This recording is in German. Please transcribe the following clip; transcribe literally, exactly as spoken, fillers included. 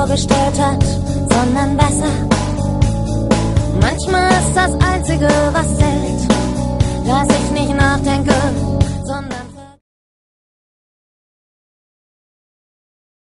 vorgestellt hat, sondern besser. Manchmal ist das Einzige, was zählt, dass ich nicht nachdenke,